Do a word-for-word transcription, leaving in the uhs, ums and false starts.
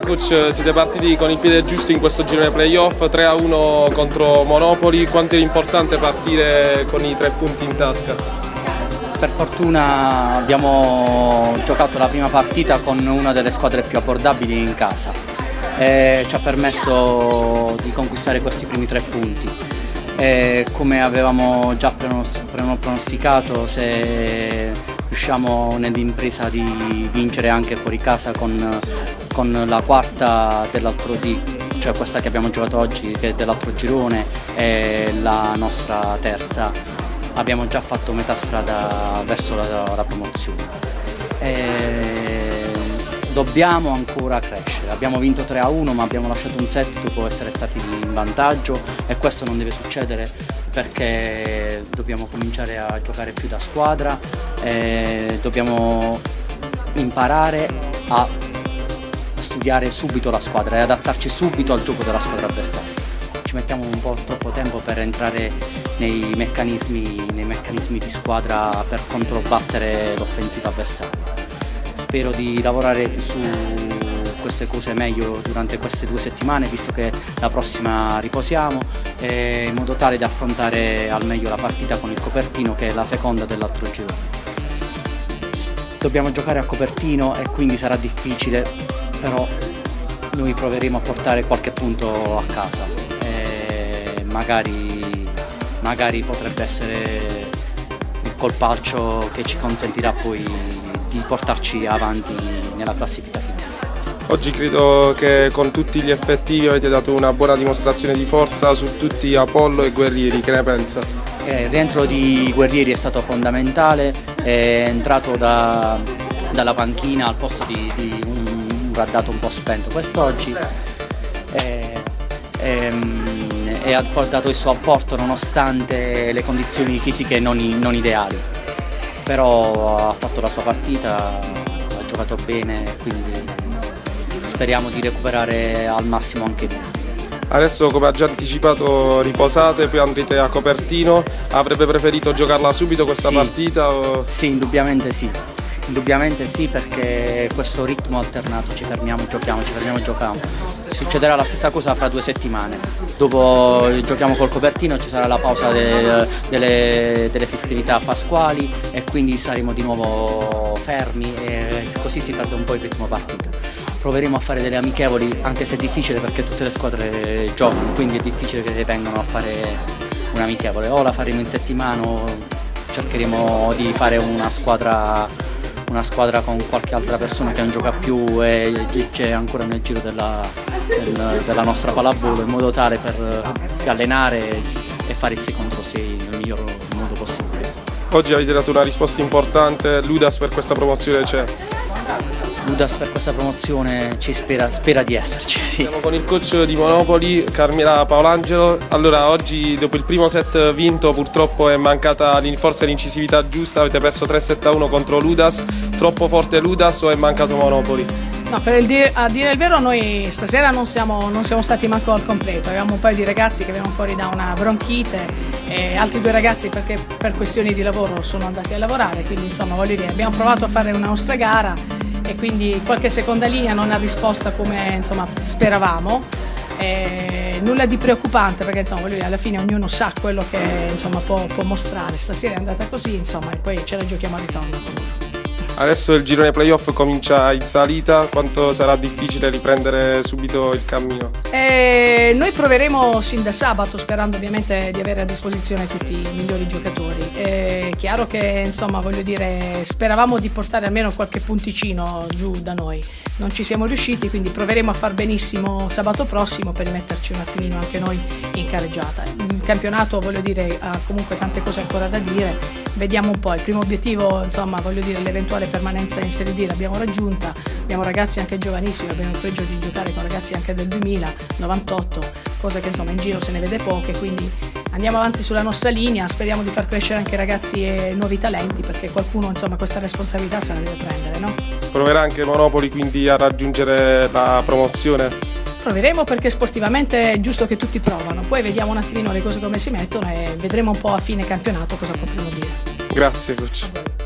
coach, siete partiti con il piede giusto in questo girone playoff, tre a uno contro Monopoli. Quanto è importante partire con i tre punti in tasca? Per fortuna abbiamo giocato la prima partita con una delle squadre più abbordabili in casa e ci ha permesso di conquistare questi primi tre punti. E come avevamo già pronosticato, se riusciamo nell'impresa di vincere anche fuori casa con, con la quarta dell'altro di, cioè questa che abbiamo giocato oggi, che è dell'altro girone, e la nostra terza, abbiamo già fatto metà strada verso la, la promozione. E dobbiamo ancora crescere. Abbiamo vinto tre a uno, ma abbiamo lasciato un set dopo essere stati in vantaggio e questo non deve succedere, perché dobbiamo cominciare a giocare più da squadra e dobbiamo imparare a studiare subito la squadra e adattarci subito al gioco della squadra avversaria. Ci mettiamo un po' troppo tempo per entrare nei meccanismi, nei meccanismi di squadra per controbattere l'offensiva avversaria. Spero di lavorare più su queste cose meglio durante queste due settimane, visto che la prossima riposiamo, eh, in modo tale da affrontare al meglio la partita con il Copertino, che è la seconda dell'altro girone. Dobbiamo giocare a Copertino e quindi sarà difficile, però noi proveremo a portare qualche punto a casa e magari, magari potrebbe essere il colpaccio che ci consentirà poi di portarci avanti nella classifica finale. Oggi credo che con tutti gli effettivi avete dato una buona dimostrazione di forza su tutti Apollo e Guerrieri, che ne pensa? Eh, il rientro di Guerrieri è stato fondamentale, è entrato da, dalla panchina al posto di, di un, un raddato un po' spento quest'oggi e, e, e ha dato il suo apporto nonostante le condizioni fisiche non, non ideali. Però ha fatto la sua partita, ha giocato bene, quindi speriamo di recuperare al massimo anche lui. Adesso, come ha già anticipato, riposate, poi andrete a Copertino. Avrebbe preferito giocarla subito questa sì. partita? O... Sì, indubbiamente sì. Indubbiamente sì, perché questo ritmo alternato, ci fermiamo, giochiamo, ci fermiamo, giochiamo. Succederà la stessa cosa fra due settimane. Dopo giochiamo col Copertino, ci sarà la pausa de, delle, delle festività pasquali e quindi saremo di nuovo fermi e così si perde un po' il ritmo partita. Proveremo a fare delle amichevoli, anche se è difficile perché tutte le squadre giocano, quindi è difficile che vengano a fare un'amichevole. O la faremo in settimana o cercheremo di fare una squadra una squadra con qualche altra persona che non gioca più e c'è ancora nel giro della, del, della nostra pallavolo, in modo tale per allenare e fare il sei contro sei nel miglior modo possibile. Oggi avete dato una risposta importante, l'Udas per questa promozione c'è? L'Udas per questa promozione ci spera, spera di esserci, sì. Siamo con il coach di Monopoli, Carmela Paolangelo. Allora, oggi dopo il primo set vinto purtroppo è mancata forse l'incisività giusta, avete perso tre sette a uno contro l'Udas. Troppo forte l'Udas o è mancato Monopoli? No, per il dire, a dire il vero noi stasera non siamo, non siamo stati manco al completo, avevamo un paio di ragazzi che venivano fuori da una bronchite e altri due ragazzi perché per questioni di lavoro sono andati a lavorare, quindi insomma voglio dire, abbiamo provato a fare una nostra gara e quindi qualche seconda linea non ha risposto come insomma speravamo. Eh, nulla di preoccupante perché insomma voglio dire, alla fine ognuno sa quello che insomma può, può mostrare. Stasera è andata così insomma e poi ce la giochiamo a ritorno. Adesso il girone playoff comincia in salita, quanto sarà difficile riprendere subito il cammino? Eh, noi proveremo sin da sabato, sperando ovviamente di avere a disposizione tutti i migliori giocatori. È chiaro che insomma voglio dire, speravamo di portare almeno qualche punticino giù da noi, non ci siamo riusciti, quindi proveremo a far benissimo sabato prossimo per rimetterci un attimino anche noi in carreggiata. Il campionato voglio dire ha comunque tante cose ancora da dire, vediamo un po', il primo obiettivo insomma voglio dire l'eventuale permanenza in Serie D l'abbiamo raggiunta, abbiamo ragazzi anche giovanissimi, abbiamo il pregio di giocare con ragazzi anche del duemila, novantotto, cosa che insomma in giro se ne vede poche, quindi andiamo avanti sulla nostra linea, speriamo di far crescere anche ragazzi e nuovi talenti perché qualcuno insomma questa responsabilità se la deve prendere, no? Proverà anche Monopoli quindi a raggiungere la promozione? Proveremo perché sportivamente è giusto che tutti provano, poi vediamo un attimino le cose come si mettono e vedremo un po' a fine campionato cosa potremo dire. Grazie coach.